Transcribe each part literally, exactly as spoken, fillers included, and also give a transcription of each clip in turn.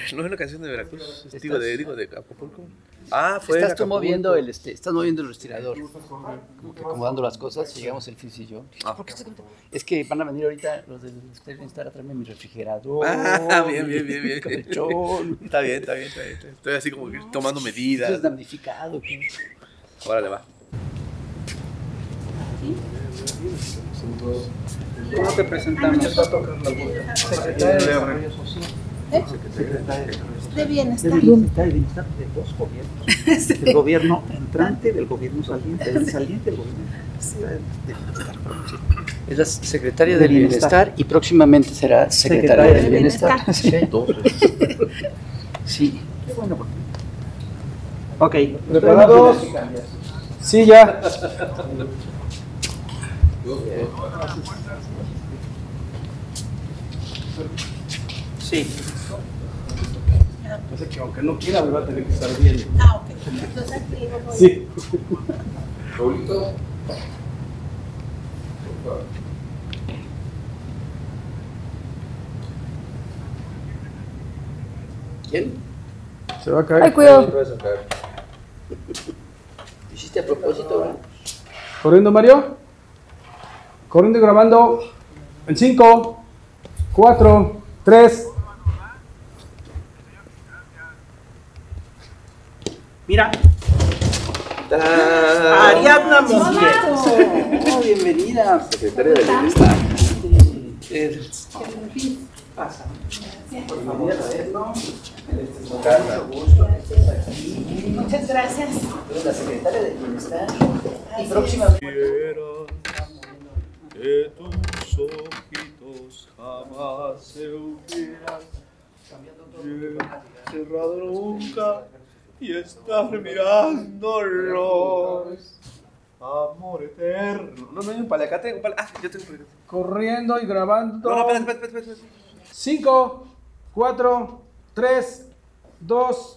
No es una canción de Veracruz, ¿Estás? digo de, digo de Acapulco. Ah, fue Estás de tú Acapulco. moviendo el, este, estás moviendo el respirador, como que acomodando las cosas, y llegamos el Fis y yo. Ah. ¿Por qué estoy contento? Es que van a venir ahorita los del Bienestar a traerme mi refrigerador. Ah, bien, bien, bien, bien. mi colchón. Está bien, está bien, está bien. Estoy así como que tomando Eso medidas. es damnificado. ¿Qué? Órale, va. ¿Cómo te presentamos? Secretaria de Desarrollo Social. ¿Eh? Secretaria de De bienestar. Secretaria de Bienestar de dos gobiernos. Del gobierno entrante, del gobierno saliente, del saliente, del gobierno. Es la secretaria del Bienestar y próximamente será secretaria del Bienestar. Sí, dos veces. Sí. Qué bueno. Ok. ¿Preparados? Sí, ya. Sí. O sea que aunque no quiera, me va a tener que estar bien. Ah, ok. Entonces aquí voy. Sí. Raulito. ¿Quién? Se va a caer. Ay, cuidado. ¿Hiciste a propósito, verdad? Corriendo, Mario. Corriendo y grabando. En cinco, cuatro, tres. Mira. Ah, Ariadna Montiel. Oh, bienvenida. Secretaria del Bienestar. Pasa. Muchas gracias. Eres la secretaria del Bienestar. Y próximamente. Que tus ojitos jamás se hubieran cerrado nunca y estar mirándolos. Amor eterno. No, no hay un paliacate, un pal... Ah, yo tengo un paliacate. Corriendo y grabando. No, no, espérate, espérate, espérate, espérate. cinco, cuatro, tres, dos.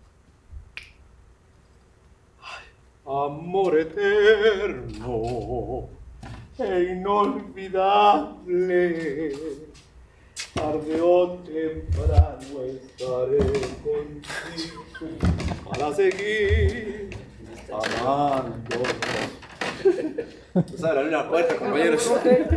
Amor eterno e inolvidable, tarde o temprano estaré contigo para seguir amando. No sabe abrir la puerta, compañeros.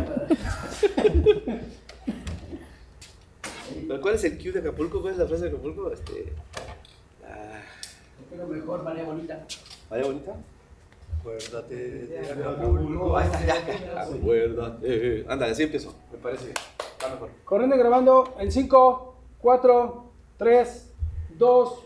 ¿Pero cuál es el cue de Acapulco? ¿Cuál es la frase de Acapulco? Este... Ah... Pero mejor, María Bonita. ¿Vaya bonita? Acuérdate de Acapulco. Ahí está, ya. Acuérdate. Ándale, así empiezo. Me parece. Está mejor. Corriendo y grabando. En cinco, cuatro, tres, dos.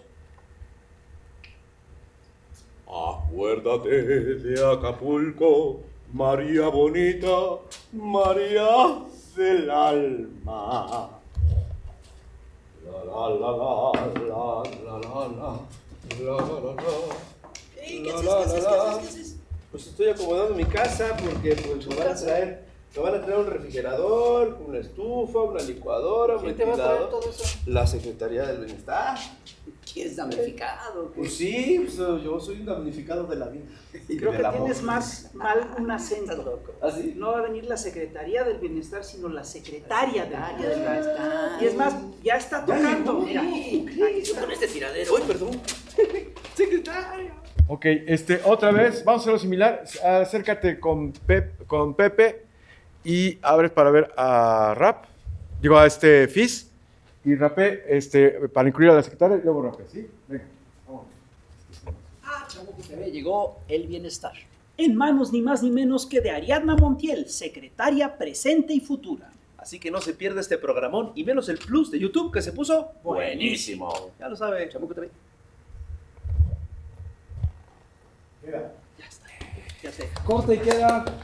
Acuérdate de Acapulco, María bonita, María del alma. La la la la la la la la la la la. ¿Qué haces? ¿Qué haces? ¿Qué haces? ¿Qué haces? Pues estoy acomodando mi casa porque pues me van a traer, me van a traer un refrigerador, una estufa, una licuadora, un ¿Quién te va a traer ventilador. todo eso? La Secretaría del Bienestar. ¿Quieres damnificado? Pues sí, pues, yo soy un damnificado de la vida. Creo Del que amor. tienes más mal un Estás acento. loco. ¿Ah, sí? No va a venir la Secretaría del Bienestar, sino la Secretaria del Bienestar. Bienestar. Y es más, ya está tocando. Mira, Con este tiradero. Uy, perdón. Secretaria. Ok, este, otra vez, vamos a hacerlo similar. Acércate con, Pep, con Pepe y abres para ver a Rap, digo a este Fizz, y rapé este, para incluir a la secretaria y luego rapé, ¿sí? Venga, vamos. Ah, chavo, que te ve, llegó el Bienestar. en manos ni más ni menos que de Ariadna Montiel, secretaria presente y futura. Así que no se pierda este programón y menos el plus de YouTube que se puso Buenísimo. Ya lo sabe, Chamuco T V. Queda. Ya está. Ya te Corta y queda.